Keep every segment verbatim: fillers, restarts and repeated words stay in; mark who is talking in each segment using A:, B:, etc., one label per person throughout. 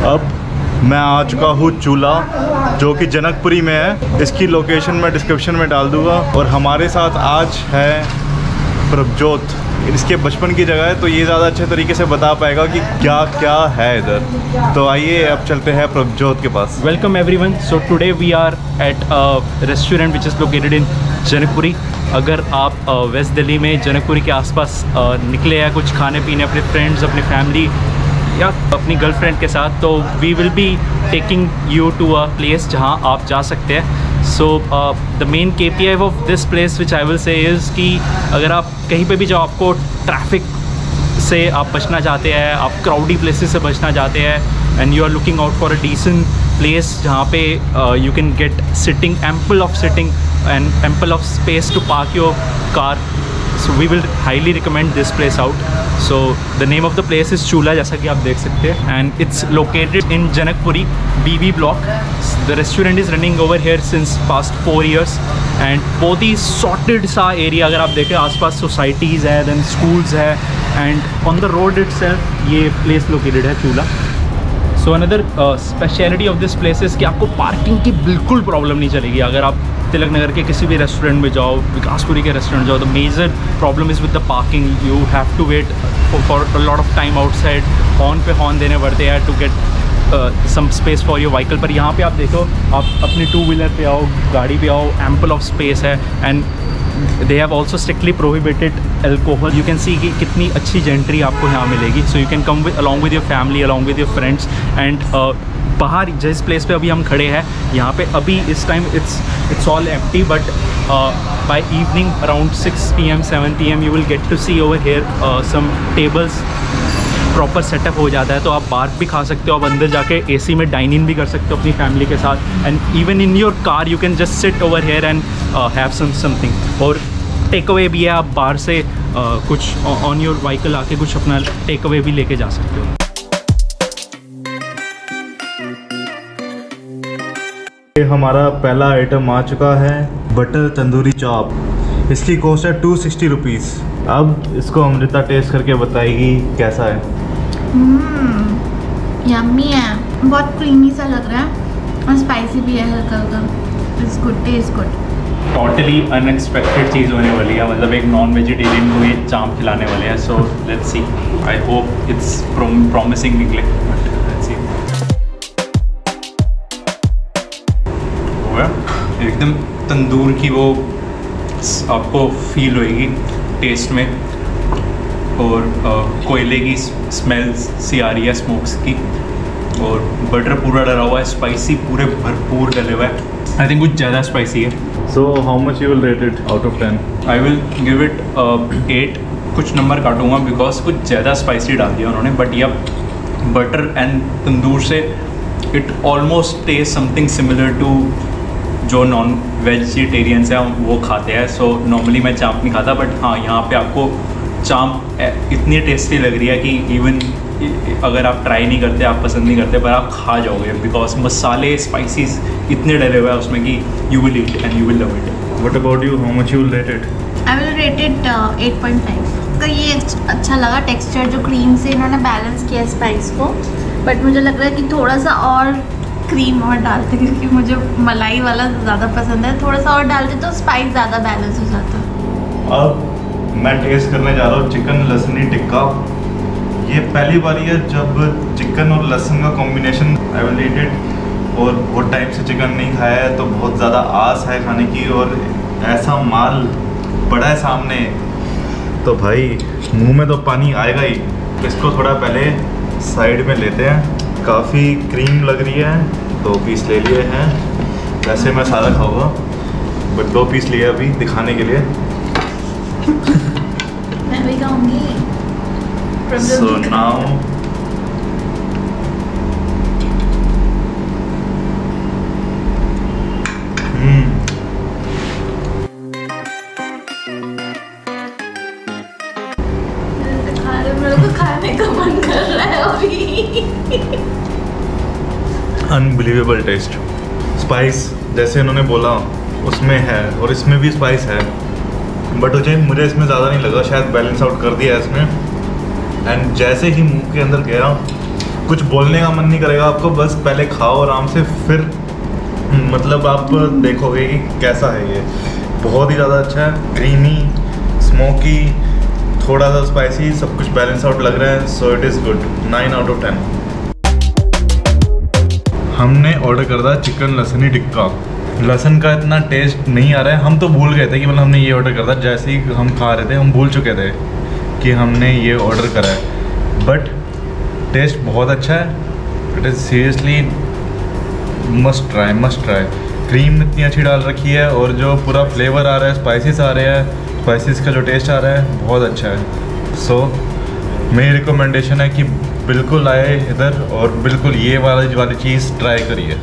A: अब मैं आ चुका हूँ चूल्हा, जो कि जनकपुरी में है। इसकी लोकेशन मैं डिस्क्रिप्शन में डाल दूँगा। और हमारे साथ आज है प्रभजोत। इसके बचपन की जगह है, तो ये ज़्यादा अच्छे तरीके से बता पाएगा कि क्या क्या है इधर। तो आइए अब चलते हैं प्रभजोत के पास।
B: Welcome everyone. So today we are at a restaurant which is located in Janakpuri. अगर आप वेस्ट uh, दिल्ली में जनकपुरी के आसपास uh, निकले हैं कुछ खाने पीने अपने फ्रेंड्स, अपने फैमिली या अपनी गर्लफ्रेंड के साथ, तो we will be taking you to a place जहां आप जा सकते हैं। So the main K P I of this place which I will say is कि अगर आप कहीं पे भी जाओ, आपको ट्रैफिक से आप बचना चाहते हैं, आप क्राउडी प्लेसेस से बचना चाहते हैं, and you are looking out for a decent place जहाँ पे you can get seating ample of seating and ample of space to park your car, so we will highly recommend this place out. So the name of the place is Chula, जैसा कि आप देख सकते हैं, and it's located in Janakpuri B B block. The restaurant is running over here since past four years and बहुत ही sorted सा area अगर आप देखें, आसपास societies है, then schools है, and on the road itself ये place located है Chula. So another speciality of this place is कि आपको पार्किंग की बिल्कुल प्रॉब्लम नहीं चलेगी। अगर आप तिलक नगर के किसी भी रेस्टोरेंट में जाओ, विकासपुरी के रेस्टोरेंट जाओ, the major problem is with the parking. You have to wait for a lot of time outside, horn पे हॉर्न देने पड़ते हैं to get some space for your vehicle. पर यहाँ पे आप देखो, आप अपनी टू व्हीलर पे आओ, गाड़ी पे आओ, एम्पल ऑफ स्पेस है। And they have also strictly prohibited alcohol. You can see कि कितनी अच्छी जेंट्री आपको यहाँ मिलेगी। So you can come with along with your family, along with your friends, and uh, बाहर जिस प्लेस पे अभी हम खड़े हैं, यहाँ पे अभी इस time it's it's all empty, but uh, by evening around six p m seven p m you will get to see over here uh, some tables. Proper setup हो जाता है, तो आप बाहर भी खा सकते हो, आप अंदर जाके एसी में डाइन इन भी कर सकते हो अपनी फैमिली के साथ। And even in your car you can just sit over here and have some something. और टेक अवे भी है, आप बाहर से uh, कुछ ऑन योर व्हीकल आके कुछ अपना टेक अवे भी लेके जा सकते हो।
A: ये हमारा पहला आइटम आ चुका है, बटर तंदूरी चॉप। इसकी कॉस्ट है टू सिक्सटी रुपीज़। अब इसको अमृता टेस्ट करके बताएगी कैसा है।
C: यम्मी है, बहुत क्रीमी सा लग रहा है और स्पाइसी भी है हल्का हल्का। It's good, taste good.
B: Totally unexpected चीज़ होने वाली है, मतलब एक नॉन वेजिटेरियन को ये चाँप खिलाने वाले हैं। So let's see, I hope it's promising निकले, बट लेट्स सी। एकदम तंदूर की वो आपको फील होएगी टेस्ट में, और uh, कोयले की स्मेल सी आ रही है, स्मोक्स की, और बटर पूरा डला हुआ है, स्पाइसी पूरे भरपूर डले हुआ है। आई थिंक कुछ ज़्यादा स्पाइसी है।
A: So how much you will rate it out of ten?
B: I will give it eight. कुछ नंबर काटूंगा बिकॉज कुछ ज़्यादा स्पाइसी डाल दिया उन्होंने, बट यह बटर एंड तंदूर से it almost taste something similar to जो नॉन वेजिटेरियंस हैं वो खाते हैं। सो नॉर्मली मैं चाँप नहीं खाता, बट हाँ यहाँ पे आपको चाँप इतनी टेस्टी लग रही है कि इवन अगर आप ट्राई नहीं करते, आप पसंद नहीं करते, पर आप खा जाओगे बिकॉज मसाले स्पाइसीज इतने डले हुए हैं उसमें कि you will eat and you will love it.
A: What about you, how much you will rate it?
C: I will rate it eight point five. तो ये अच्छा लगा टेक्सचर, जो क्रीम से इन्होंने बैलेंस किया स्पाइस को, बट मुझे लग रहा है कि थोड़ा सा और क्रीम और डालते, क्योंकि मुझे मलाई वाला ज़्यादा पसंद है। थोड़ा सा और डालते तो स्पाइस ज़्यादा बैलेंस हो जाता।
A: अब मैं टेस्ट करने जा रहा हूँ चिकन लहसुनी टिक्का। ये पहली बारी है जब चिकन और लहसुन का combination I will eat it. और बहुत टाइम से चिकन नहीं खाया है, तो बहुत ज़्यादा आस है खाने की, और ऐसा माल पड़ा है सामने, तो भाई मुंह में तो पानी आएगा ही। इसको थोड़ा पहले साइड में लेते हैं। काफ़ी क्रीम लग रही है, दो पीस ले लिए हैं। वैसे मैं सारा खाऊंगा, बट दो पीस लिए अभी दिखाने के लिए।
C: मैं भी खाऊंगी।
A: So now hmm.
C: मेरे को खाने का मन कर रहा है अभी।
A: Unbelievable test. स्पाइस जैसे इन्होंने बोला उसमें है, और इसमें भी स्पाइस है, बट मुझे मुझे इसमें ज़्यादा नहीं लगा, शायद बैलेंस आउट कर दिया है इसमें। एंड जैसे ही मुंह के अंदर गया कुछ बोलने का मन नहीं करेगा आपको, बस पहले खाओ आराम से, फिर मतलब आप देखोगे कि कैसा है ये। बहुत ही ज़्यादा अच्छा है, क्रीमी, स्मोकी, थोड़ा सा स्पाइसी, सब कुछ बैलेंस आउट लग रहा है। So it is good, nine out of ten. हमने ऑर्डर कर दिया चिकन लसनी टिक्का। लहसुन का इतना टेस्ट नहीं आ रहा है, हम तो भूल गए थे कि मतलब हमने ये ऑर्डर कर दिया। जैसे ही हम खा रहे थे हम भूल चुके थे कि हमने ये ऑर्डर करा है, बट टेस्ट बहुत अच्छा है। It is seriously must try, must try. Cream इतनी अच्छी डाल रखी है और जो पूरा फ्लेवर आ रहा है, स्पाइसेस आ रहे हैं, स्पाइसेस का जो टेस्ट आ रहा है बहुत अच्छा है। सो so, मेरी रिकमेंडेशन है कि बिल्कुल आए इधर और बिल्कुल ये वाली वाली चीज़ ट्राई करिए।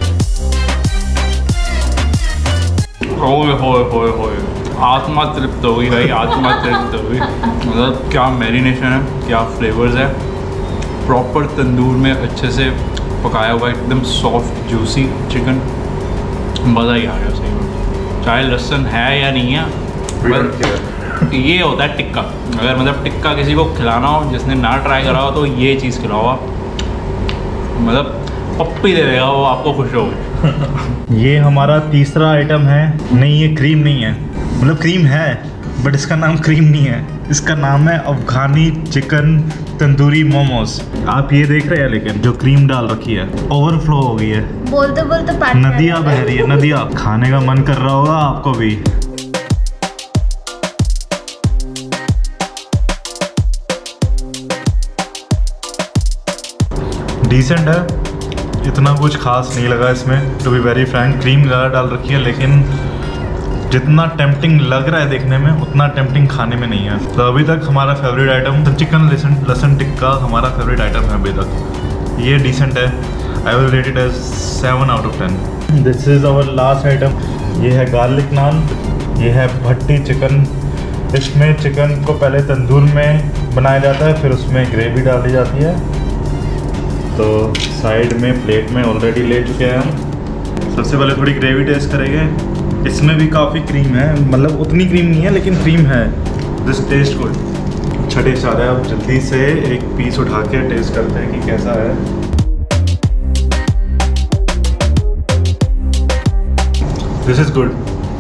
B: ओए होए होए होए, आत्मा तृप्त हो गई भाई, आत्मा तृप्त हो गई। मतलब क्या मैरिनेशन है, क्या फ्लेवर्स है, प्रॉपर तंदूर में अच्छे से पकाया हुआ, एकदम सॉफ्ट जूसी चिकन, मज़ा ही आ गया सही में। चाहे लहसुन है या नहीं है, पर ये होता है टिक्का। अगर मतलब टिक्का किसी को खिलाना हो जिसने ना ट्राई करा हो तो ये चीज़ खिलाओ, मतलब पप्पी दे देगा वो आपको, खुश होगी।
A: ये हमारा तीसरा आइटम है। नहीं, ये क्रीम नहीं है, मतलब क्रीम है बट इसका नाम क्रीम नहीं है, इसका नाम है अफगानी चिकन तंदूरी मोमोज। आप ये देख रहे हैं, लेकिन जो क्रीम डाल रखी है ओवरफ्लो हो गई है,
C: बोलते बोलते
A: नदियाँ बह रही है, नदियाँ। खाने का मन कर रहा होगा आपको भी। डिसेंट है, इतना कुछ खास नहीं लगा इसमें, to be very frank. Cream ज़्यादा डाल रखी है, लेकिन जितना टेम्पटिंग लग रहा है देखने में उतना टेम्पटिंग खाने में नहीं है। तो अभी तक हमारा फेवरेट आइटम तो चिकन लसन लसन टिक्का हमारा फेवरेट आइटम है अभी तक। ये डिसेंट है, I will rate it as seven out of ten. This is our last item. ये है गार्लिक नान, ये है भट्टी चिकन। इसमें चिकन को पहले तंदूर में बनाया जाता है, फिर उसमें ग्रेवी डाली जाती है। तो साइड में प्लेट में ऑलरेडी ले चुके हैं हम। सबसे पहले थोड़ी ग्रेवी टेस्ट करेंगे। इसमें भी काफ़ी क्रीम है, मतलब उतनी क्रीम नहीं है लेकिन क्रीम है। दिस टेस्ट गुड, अच्छा टेस्ट आ रहा है। अब जल्दी से एक पीस उठा के टेस्ट करते हैं कि कैसा है। This is good,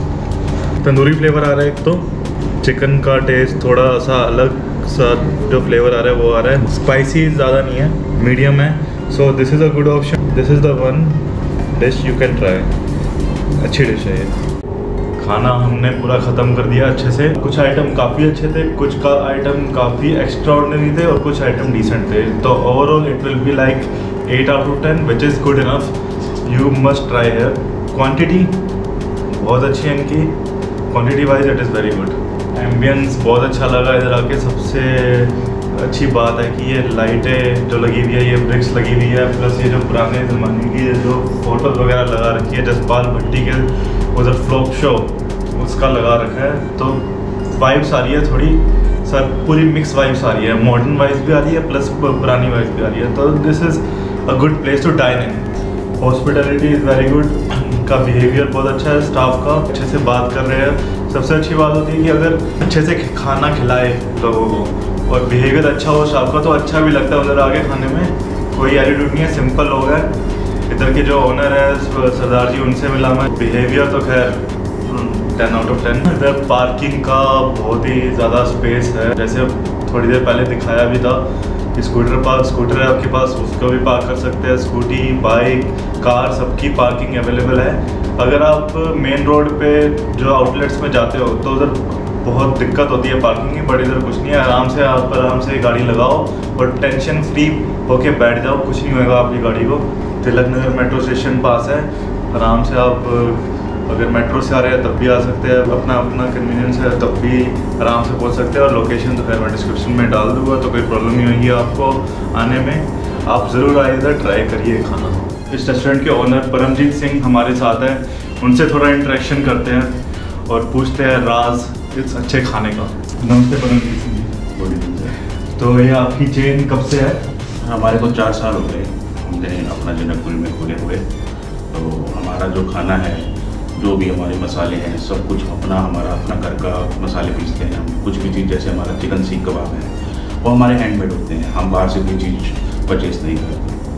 A: tandoori flavour आ रहा है। एक तो चिकन का टेस्ट थोड़ा सा अलग सा जो फ्लेवर आ रहा है वो आ रहा है। स्पाइसी ज़्यादा नहीं है, मीडियम है। So this is a good option, this is the one dish you can try. अच्छी डिश है ये। खाना हमने पूरा ख़त्म कर दिया अच्छे से। कुछ आइटम काफ़ी अच्छे थे, कुछ का आइटम काफ़ी एक्स्ट्रा ऑर्डिनरी थे और कुछ आइटम डिसेंट थे। तो overall it will be like eight out of ten, which is good enough. You must try है। क्वांटिटी बहुत अच्छी है इनकी, quantity wise it is very good. Ambience बहुत अच्छा लगा इधर आके। सबसे अच्छी बात है कि ये लाइटें जो लगी हुई है, ये ब्रिक्स लगी हुई है, प्लस ये जो पुराने ज़माने की जो फोटोज़ वगैरह लगा रखी है, जसपाल भट्टी के उधर फ्लोक शो उसका लगा रखा है। तो वाइब्स आ रही है थोड़ी सर, पूरी मिक्स वाइब्स आ रही है। मॉडर्न वाइब्स भी आ रही है प्लस पुरानी वाइब्स भी आ रही है। तो this is a good place to dine in. Hospitality is very good, उनका बिहेवियर बहुत अच्छा है, स्टाफ का अच्छे से बात कर रहे हैं। सबसे अच्छी बात होती है कि अगर अच्छे से खाना खिलाए लोगों को और बिहेवियर अच्छा हो स्टाफ का तो अच्छा भी लगता है उधर आगे खाने में। कोई एटीट्यूड नहीं है, सिंपल लोग हैं। इधर के जो ओनर है सरदार जी, उनसे मिला मैं। बिहेवियर तो खैर टेन आउट ऑफ टेन। इधर पार्किंग का बहुत ही ज़्यादा स्पेस है, जैसे थोड़ी देर पहले दिखाया भी था। स्कूटर पार्क स्कूटर है आपके पास, उसको भी पार्क कर सकते हैं। स्कूटी, बाइक, कार, सबकी पार्किंग अवेलेबल है। अगर आप मेन रोड पे जो आउटलेट्स में जाते हो तो उधर बहुत दिक्कत होती है पार्किंग की, बट इधर कुछ नहीं है। आराम से आप आराम से गाड़ी लगाओ और टेंशन फ्री होके बैठ जाओ, कुछ नहीं होगा आपकी गाड़ी को। तिलक नगर मेट्रो स्टेशन पास है, आराम से आप अगर मेट्रो से आ रहे हैं तब भी आ सकते हैं, अपना अपना कन्वीनियंस है तब भी आराम से पहुंच सकते हैं। और लोकेशन तो खैर मैं डिस्क्रिप्शन में डाल दूँगा, तो कोई प्रॉब्लम नहीं होगी आपको आने में। आप ज़रूर आइए इधर, ट्राई करिए खाना। इस रेस्टोरेंट के ओनर परमजीत सिंह हमारे साथ हैं, उनसे थोड़ा इंटरेक्शन करते हैं और पूछते हैं राज इस अच्छे खाने का। नमस्ते परमजीत सिंह जी। तो ये आपकी चेन कब से है?
D: हमारे को चार साल हो गए हमने अपना जनकपुरी में खोले हुए। तो हमारा जो खाना है, जो भी हमारे मसाले हैं, सब कुछ अपना हमारा अपना घर का मसाले पीसते हैं हम। कुछ भी चीज़ जैसे हमारा चिकन सीख कबाब है वो हमारे हैंडमेड होते हैं, हम बाहर से कोई चीज़ परचेज नहीं करते।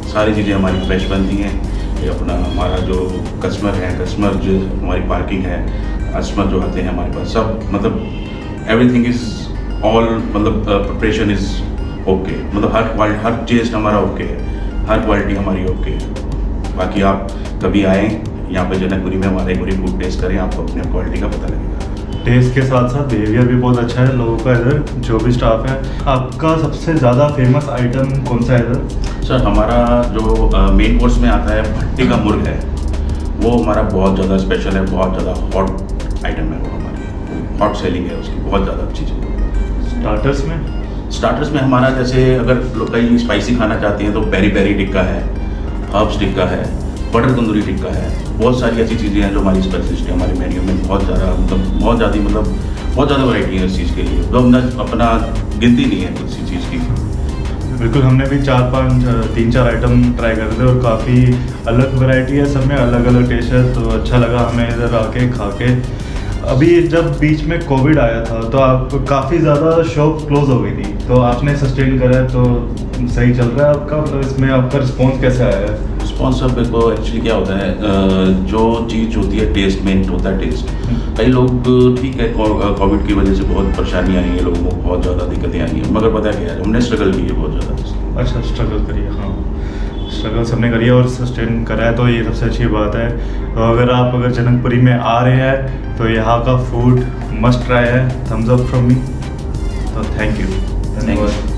D: सारी चीज़ें हमारी फ्रेश बनती हैं। ये अपना हमारा जो कस्टमर है, कस्टमर जो हमारी पार्किंग है, कस्टमर जो आते हैं हमारे पास, सब मतलब एवरीथिंग इज़ ऑल मतलब प्रिपरेशन इज़ ओके, मतलब हर क्वालिटी हर टेस्ट हमारा ओके है, हर क्वालिटी हमारी ओके है। बाकी आप कभी आएँ यहाँ पे जनकपुरी में, हमारे पूरी फूड टेस्ट करें, आपको अपने क्वालिटी का पता लगेगा।
A: टेस्ट के साथ साथ बिहेवियर भी बहुत अच्छा है लोगों का इधर, जो भी स्टाफ है। आपका सबसे ज़्यादा फेमस आइटम कौन सा है इधर?
D: सर हमारा जो मेन कोर्स में आता है भट्टी का मुर्ग है, वो हमारा बहुत ज़्यादा स्पेशल है, बहुत ज़्यादा हॉट आइटम है, वो हमारी हॉट सेलिंग है उसकी, बहुत ज़्यादा अच्छी चीज़ है।
A: स्टार्टर्स में
D: स्टार्टर्स में हमारा जैसे अगर लोग कहीं स्पाइसी खाना चाहते हैं तो पेरी पेरी टिक्का है, हर्ब्स टिक्का है, बटर तंदूरी टिक्का है, बहुत सारी ऐसी चीज़ें हैं जो हमारी स्पेशलिस्ट है। हमारे मेन्यू में बहुत ज़्यादा मतलब बहुत ज़्यादा मतलब बहुत ज़्यादा वैरायटी है इस चीज़ के लिए, तो हमने अपना गिनती नहीं है किसी चीज़ की।
A: बिल्कुल, हमने भी चार पांच तीन चार आइटम ट्राई कर थे और काफ़ी अलग वैरायटी है, सब में अलग अलग टेस्ट है, तो अच्छा लगा हमें इधर आके खा के। अभी जब बीच में कोविड आया था तो आप काफ़ी ज़्यादा शॉप क्लोज हो गई थी, तो आपने सस्टेन करा है, तो सही चल रहा है आपका, मतलब इसमें आपका रिस्पॉन्स कैसे आया है?
D: रिस्पॉन्स सब को एक्चुअली क्या होता है, जो चीज़ होती है टेस्ट मेन होता है टेस्ट। कई लोग ठीक है कोविड की वजह से बहुत परेशानी आई है, लोगों को बहुत ज़्यादा दिक्कतें आई हैं, मगर पता क्या है हमने स्ट्रगल की है बहुत ज़्यादा।
A: अच्छा, स्ट्रगल करिए, हाँ स्ट्रगल सबने करी है और सस्टेन करा है, तो ये सबसे अच्छी बात है। तो अगर आप अगर जनकपुरी में आ रहे हैं तो यहाँ का फूड मस्ट ट्राई है, थम्स अप फ्रॉम मी। तो थैंक यू, धन्यवाद।